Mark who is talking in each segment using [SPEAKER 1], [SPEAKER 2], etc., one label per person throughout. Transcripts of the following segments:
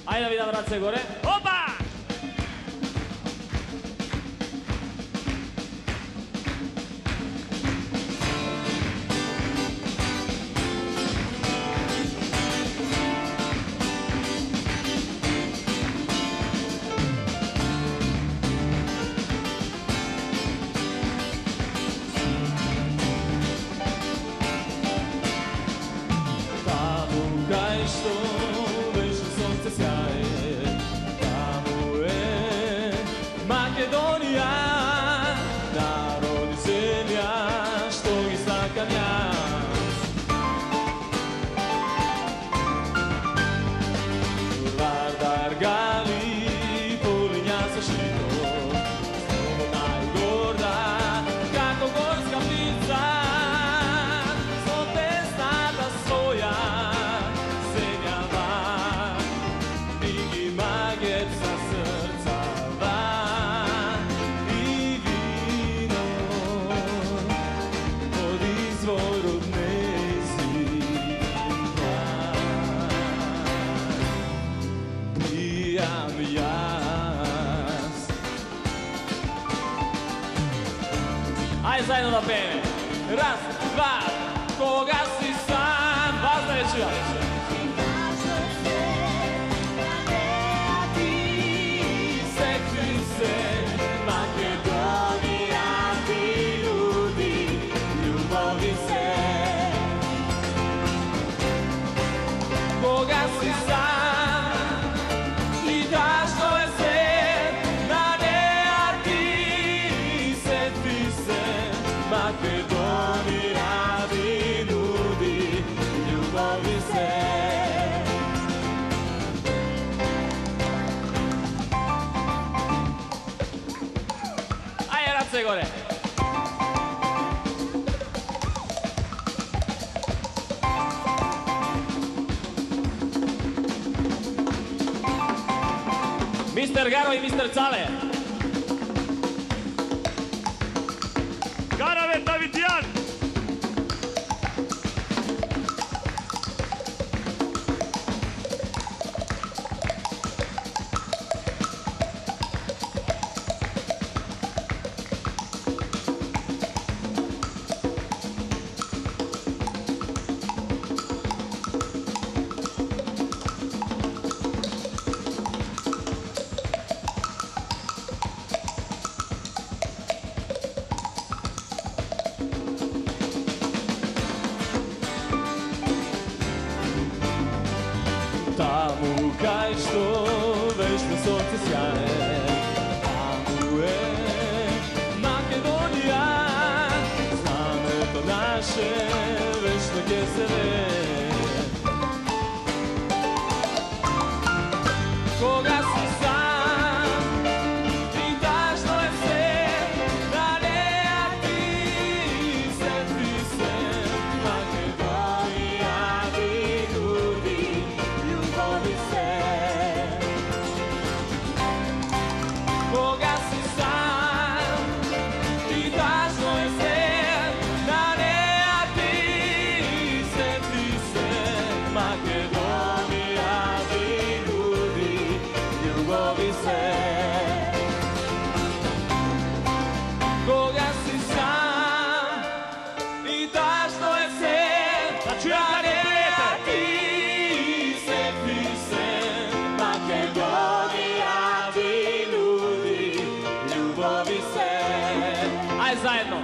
[SPEAKER 1] Ajde da vidim brace gore. Opa! Ajde zajedno da pene. Raz, dva, koga si sam, vas da reći ja. Gore. Mister Garo i Mister Cale.
[SPEAKER 2] Garave Davidijan.
[SPEAKER 1] Tamo kaj što večno sunce sjaje, tamo je Makedonija, znamo to naše večno kesere. Koga si sam, pitaš što je sve, da ne, a ti seti se, Makedonija ti nudi ljubavi se. Koga si sam, pitaš što je sve, da ne, a ti seti se, Makedonija ti nudi ljubavi se. Koga si sam, pitaš što je sve, da ne, a ti seti se, Makedonija ti nudi ljubavi se. Ajde zajedno.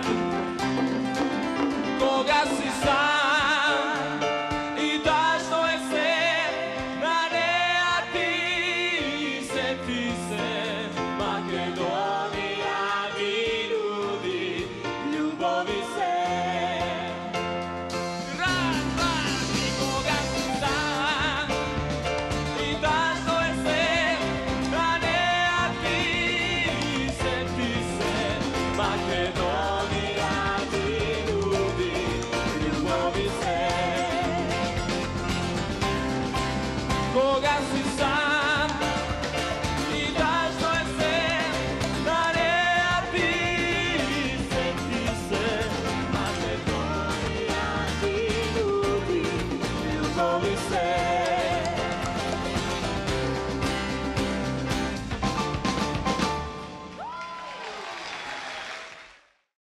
[SPEAKER 1] Koga si sam, pitaš što je sve, da ne, a ti seti se, Makedonija ti nudi ljubavi se. Raz, dva, tri, koga si sam, pitaš što je sve, da ne, a ti seti se, Makedonija ti nudi ljubavi se. Koga si sam,